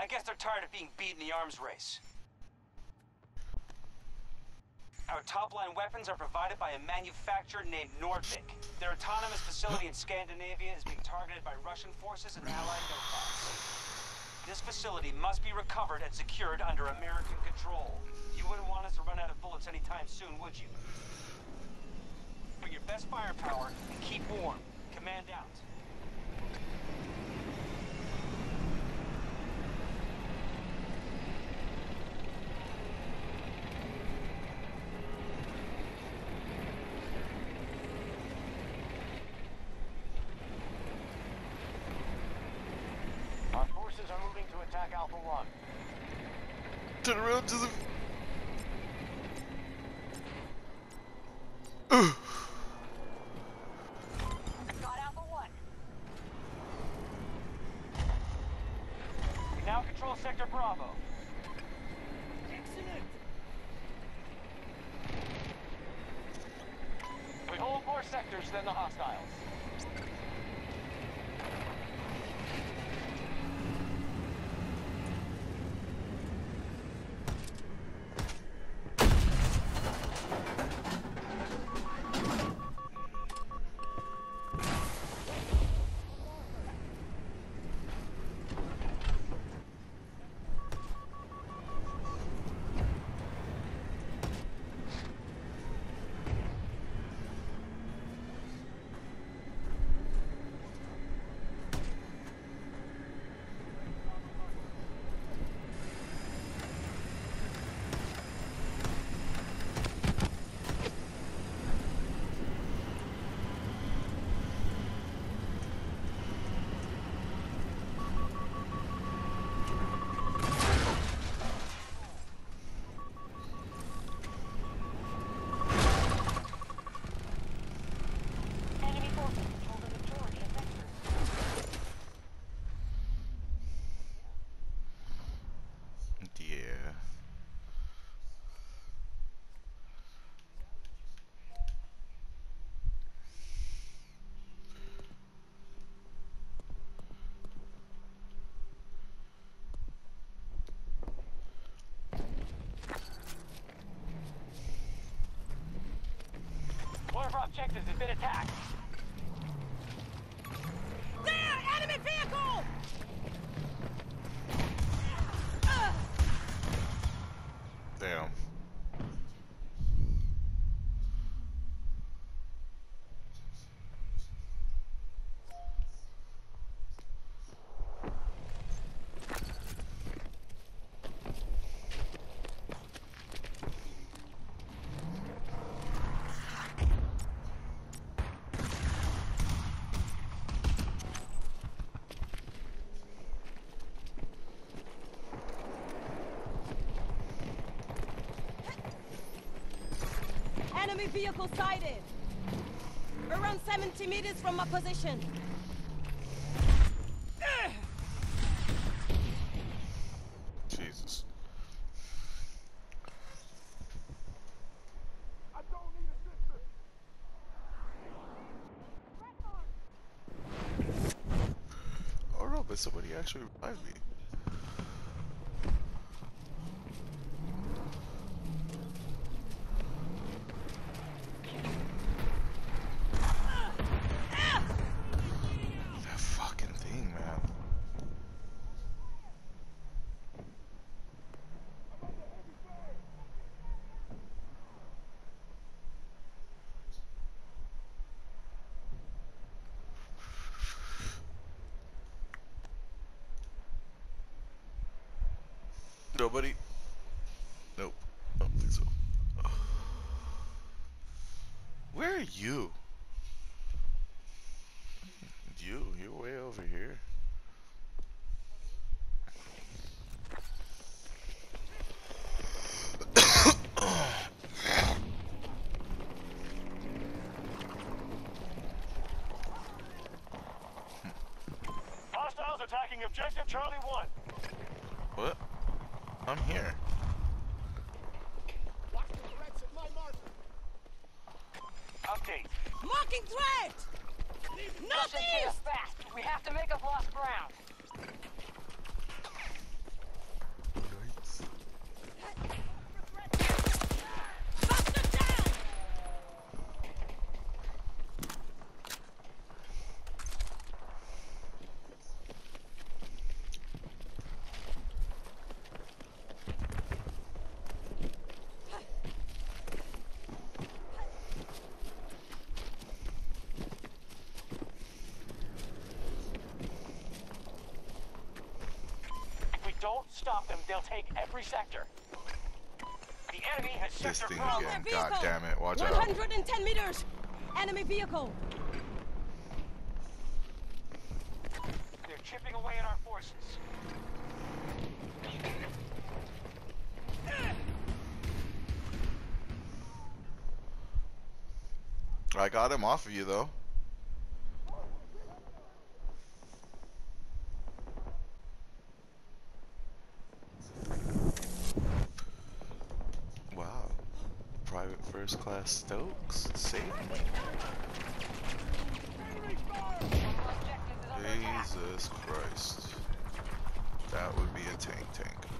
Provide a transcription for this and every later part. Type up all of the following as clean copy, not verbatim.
I guess they're tired of being beat in the arms race. Our top-line weapons are provided by a manufacturer named Nordvik. Their autonomous facility in Scandinavia is being targeted by Russian forces and allied NOTAMs. This facility must be recovered and secured under American control. You wouldn't want us to run out of bullets anytime soon, would you? Bring your best firepower and keep warm. Command out. Our forces are moving to attack Alpha 1. Turn around to the... Got Alpha 1. We now control Sector Bravo. Excellent. We hold more sectors than the hostiles. One of our objectives has been attacked. There! Enemy vehicle! Damn. Enemy vehicle sighted! Around 70 meters from my position. Jesus. I don't need assistance. Oh no, but somebody actually revived me. That fucking thing, man. Nobody? Nope. I don't think so. Where are you? You're way over here. Hostiles attacking objective Charlie 1. What? I'm here. Watch the threats at my mark. Update. Marking threat! Northeast! fast. We have to make up lost ground. stop them, they'll take every sector. The enemy has This sector thing Bravo. again. Their God vehicle. damn it. Watch out. 110 meters. Enemy vehicle. They're chipping away at our forces. I got him off of you though. Wow. Private First Class Stokes? Safe. Jesus Christ. That would be a tank.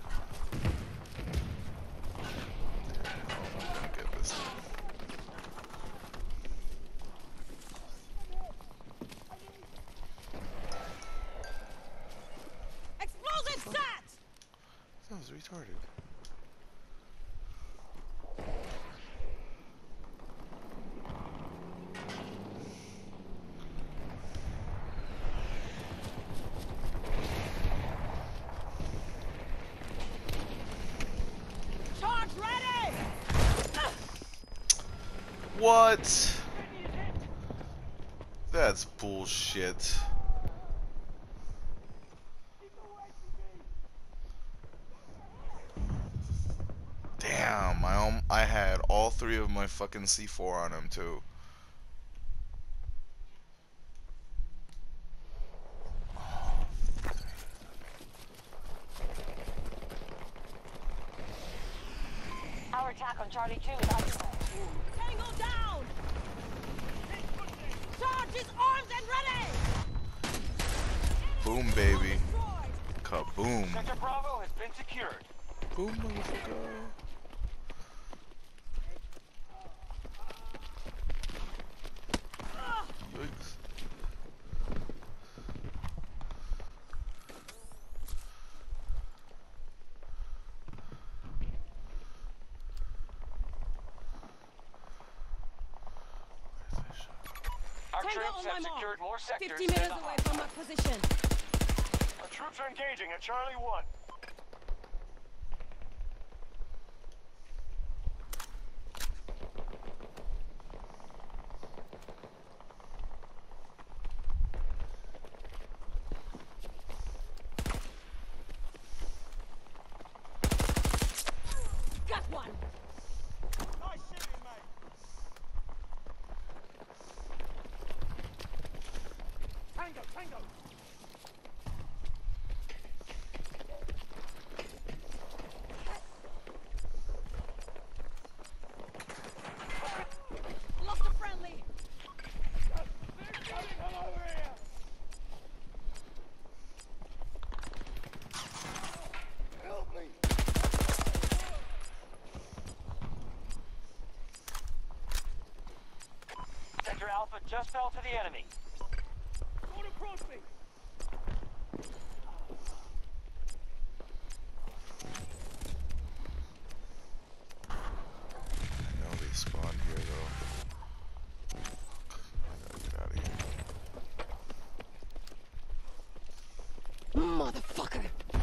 I'm gonna get this thing. Explosive set. That was retarded. Charge ready. What? That's bullshit. Damn, I had all three of my fucking C4 on him too. Our attack on Charlie 2 is underway. Tango down. Charge is armed and ready. Boom, baby. Destroyed. Kaboom. Sector Bravo has been secured. Boom, motherfucker. Yikes. Our Tango troops on have my mark. secured more sectors 50 than meters the away hostile. from my position. Our troops are engaging at Charlie 1. Got one. Nice shooting, mate. Tango. Lost a friendly. Come over here. Help me. Sector Alpha just fell to the enemy. Don't approach me. I know they spawned here though. I gotta get out of here. Motherfucker.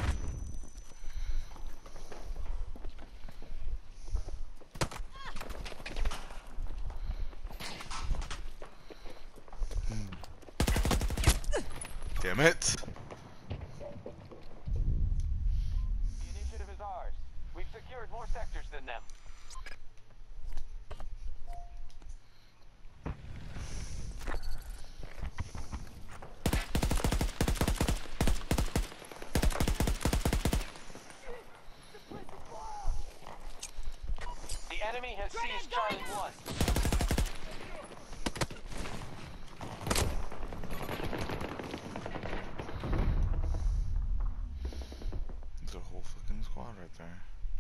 Damn it. The initiative is ours. We've secured more sectors than them. The enemy has seized Charlie 1. There's a whole fucking squad right there.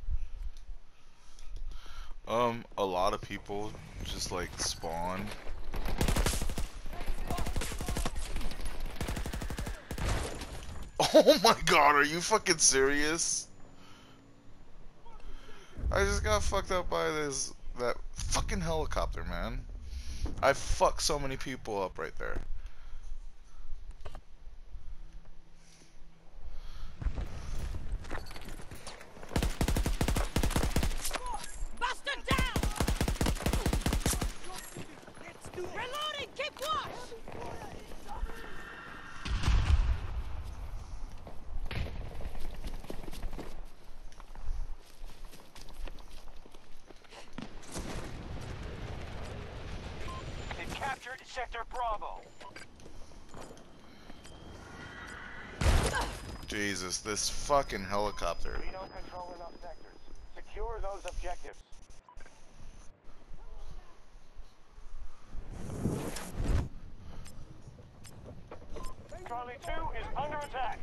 A lot of people just like spawn. Oh my god, are you fucking serious? I just got fucked up by that fucking helicopter, man. I fucked so many people up right there. Sector Bravo. Jesus, this fucking helicopter. We don't control enough sectors. Secure those objectives. Charlie 2 is under attack.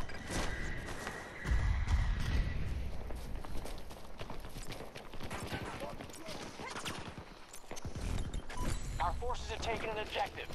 Our forces have taken an objective.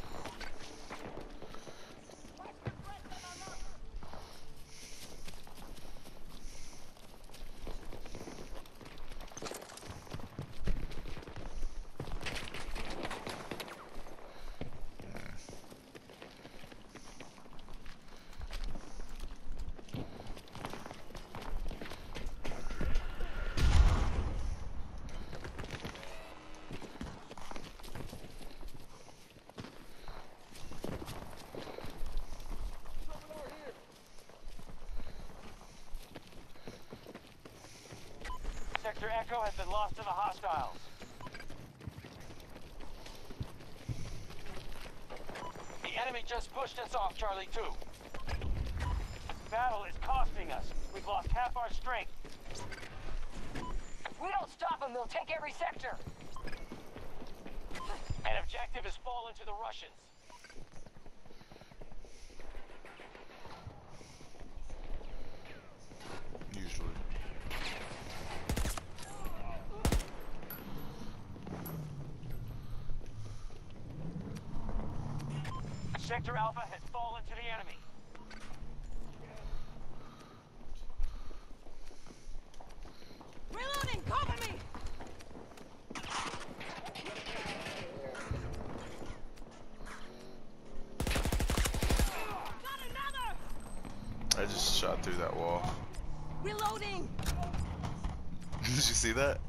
Sector Echo has been lost to the hostiles. The enemy just pushed us off Charlie 2. Battle is costing us. We've lost half our strength. If we don't stop them, they'll take every sector. An objective has fallen to the Russians. Usually. Sector Alpha has fallen to the enemy. Reloading! Cover me! Got another! I just shot through that wall. Reloading! Did you see that?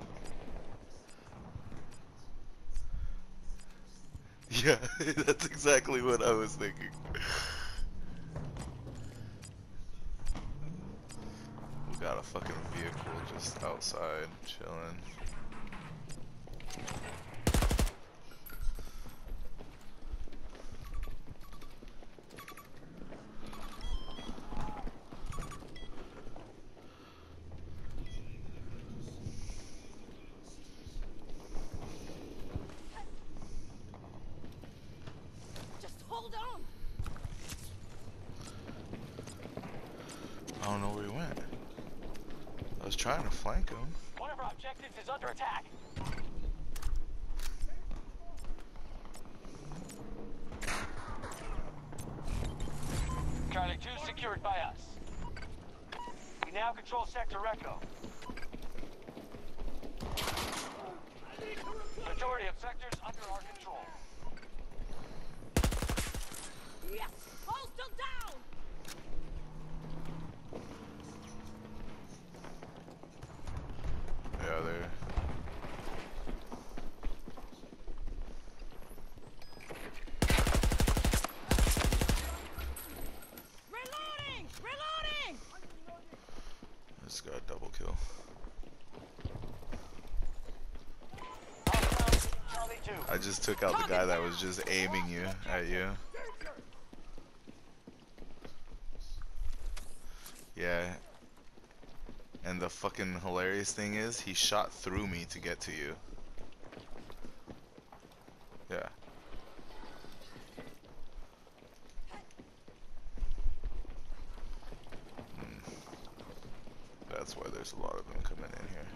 Yeah, that's exactly what I was thinking. We got a fucking vehicle just outside, chilling. Just hold on! I don't know where he went. I was trying to flank him. One of our objectives is under attack. Charlie 2 secured by us. We now control Sector Echo. Majority of sectors under our control. Yes! Hostile down! Yeah, there. Reloading! Reloading! Just got a double kill. Charlie 2. I just took out the guy that was just aiming at you. Yeah. And the fucking hilarious thing is, he shot through me to get to you. Yeah. That's why there's a lot of them coming in here.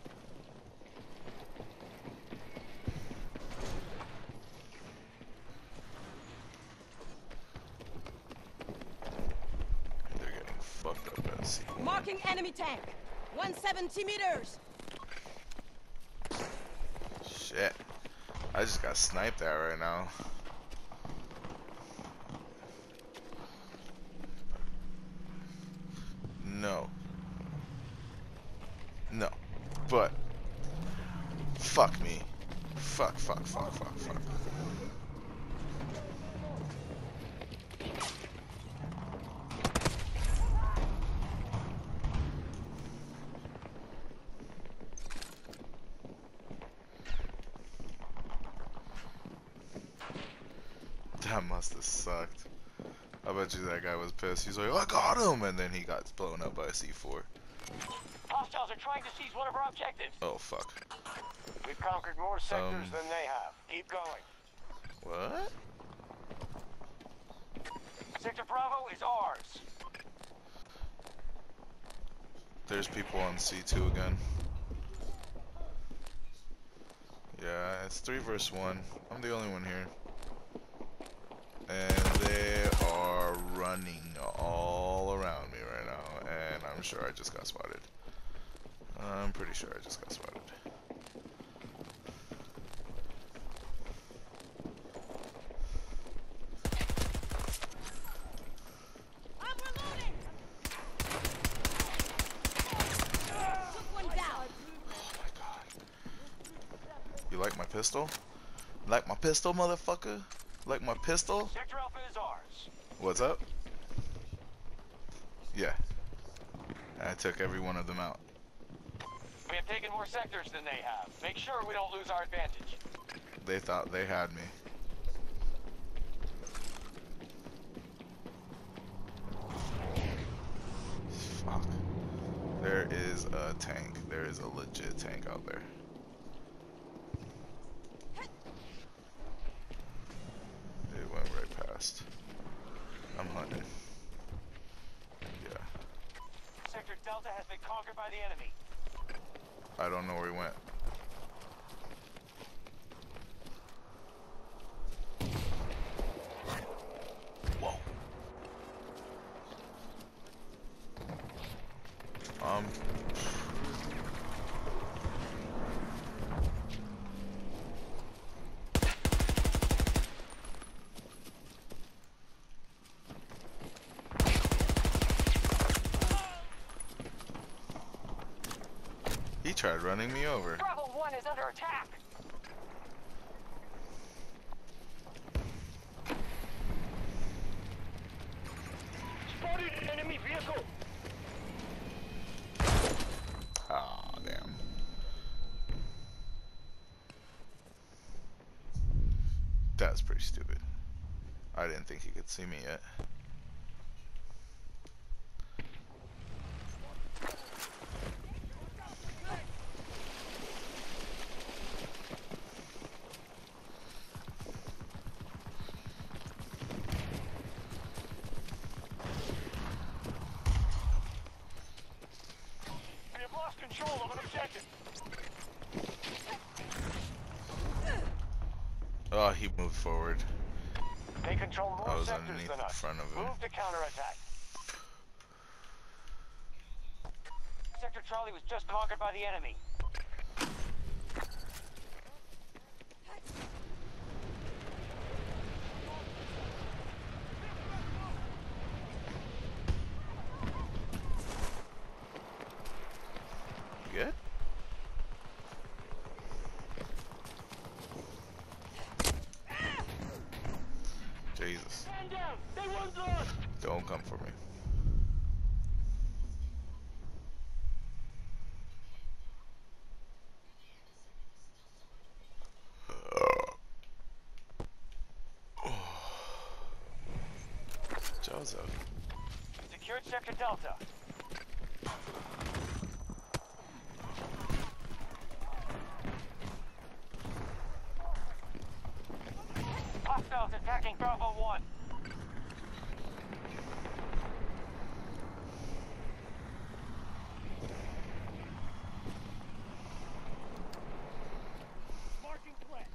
They're getting fucked up at sea. Marking enemy tank! 170 meters! Shit. I just got sniped at right now. No. No. But. Fuck me. Fuck. That must have sucked. I bet you that guy was pissed. He's like, I got him! And then he got blown up by a C4. Hostiles are trying to seize one of our objectives. Oh, fuck. We've conquered more sectors than they have. Keep going. What? Sector Bravo is ours. There's people on C2 again. Yeah, it's 3 versus 1. I'm the only one here. And they are running all around me right now. And I'm sure I just got spotted. I'm pretty sure I just got spotted. I'm reloading! Took one down. Oh my god. You like my pistol? Like my pistol, motherfucker? Like my pistol? Sector Alpha is ours. What's up? Yeah. I took every one of them out. We have taken more sectors than they have. Make sure we don't lose our advantage. They thought they had me. Fuck. There is a tank. There is a legit tank out there. It went right past. I'm hunting. Yeah. Sector Delta has been conquered by the enemy. I don't know where he went. Whoa. He tried running me over. Bravo 1 is under attack. Spotted an enemy vehicle. Ah, damn. That's pretty stupid. I didn't think he could see me yet. We have lost control of an objective. Oh, he moved forward. They control I more was sectors underneath than the us. front of him. Move to counterattack. Sector Charlie was just conquered by the enemy. You good? Jesus. Stand down! They won't lost! Don't come for me. Joseph. Secured Sector Delta. Hostiles attacking Bravo 1. Marking threat.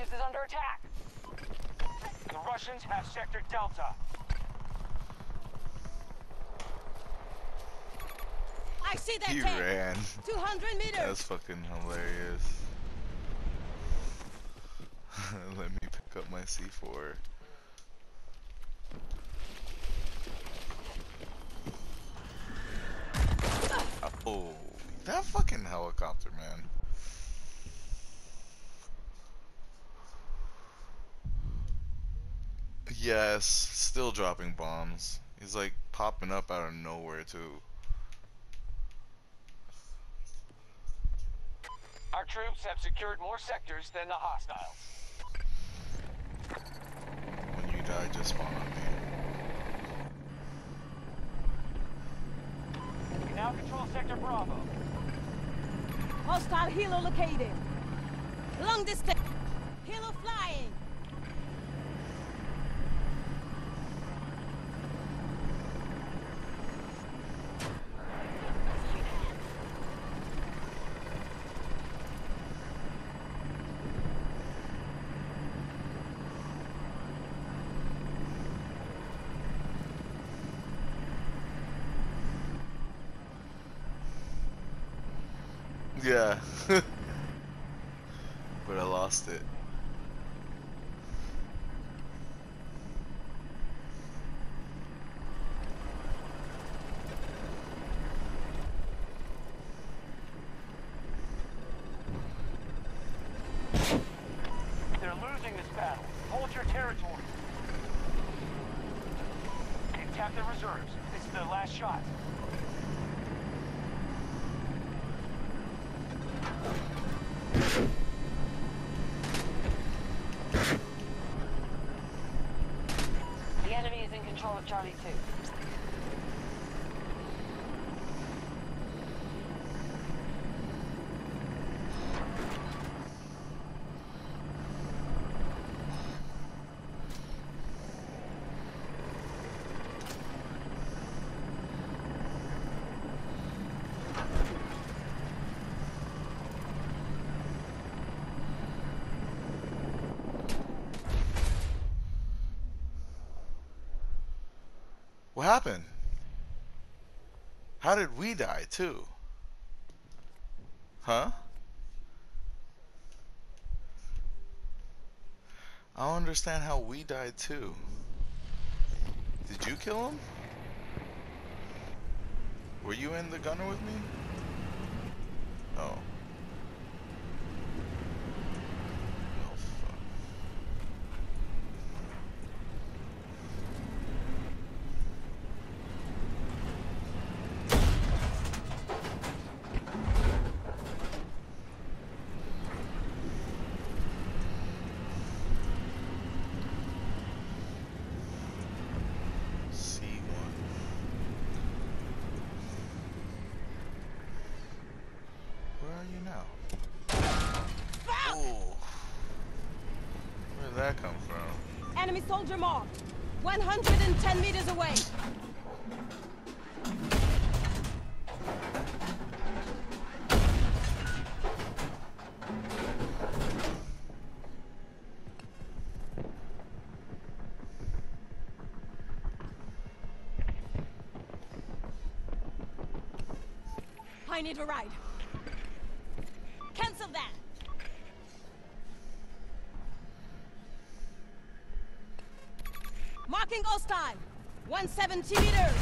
objectives is under attack. The Russians have Sector Delta. I see that He tank. ran. 200 meters. That's fucking hilarious. Let me pick up my C4. Oh, that fucking helicopter, man. Yes, still dropping bombs. He's like popping up out of nowhere too. Our troops have secured more sectors than the hostiles. When you die, just spawn on me. We now control Sector Bravo. Hostile helo located. Long distance. Helo flying. Yeah. But I lost it. They're losing this battle. Hold your territory. They've tapped their reserves. This is their last shot. The enemy is in control of Charlie 2. What happened? How did we die too? Huh? I don't understand how we died too. Did you kill him? Were you in the gunner with me? Oh. Oh, fuck. C1. Where are you now? Oh. Where did that come from? Enemy soldier marked. 110 meters away. I need a ride. Cancel that. Marking hostile. 170 meters.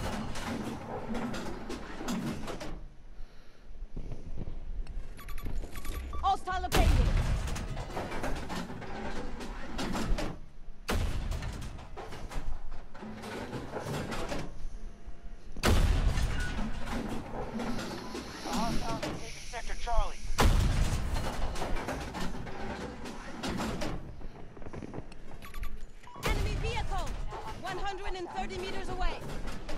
Hostile located. The hostiles have taken Sector Charlie. Enemy vehicle. 130 meters away.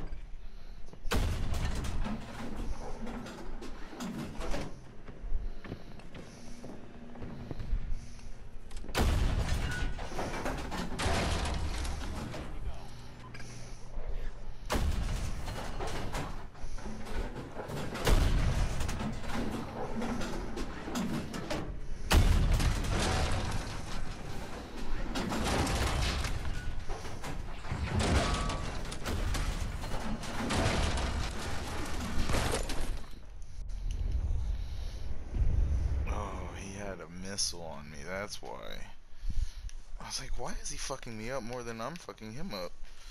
missile on me. That's why. I was like, why is he fucking me up more than I'm fucking him up?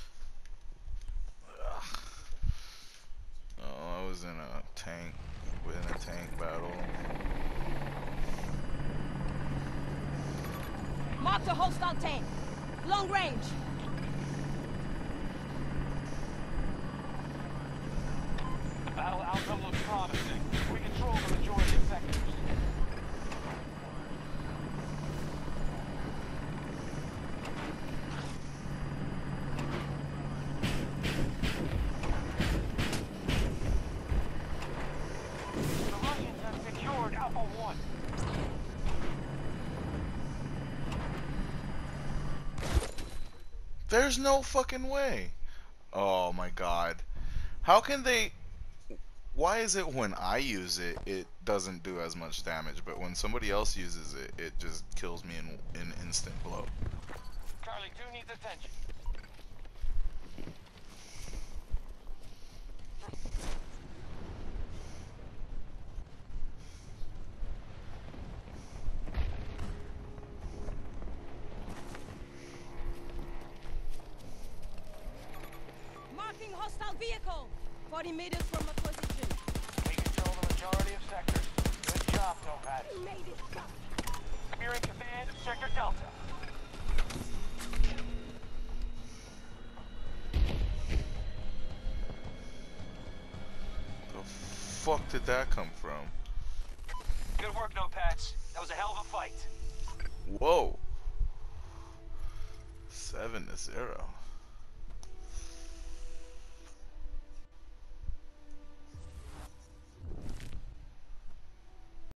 Ugh. Oh, I was in a tank battle. Mark the hostile tank. Long range. Battle outcome looks promising. We control the majority of sectors. The Russians have secured Alpha 1. There's no fucking way. Oh my god. How can they... Why is it when I use it, it doesn't do as much damage, but when somebody else uses it, it just kills me in an instant blow? Charlie 2 needs attention. Marking hostile vehicle. 40 meters from my position. We control the majority of sectors. Good job, Topaz. You made it. You're in command of Sector Delta. The fuck did that come from? Good work, Notepads. That was a hell of a fight. Whoa. 7-0.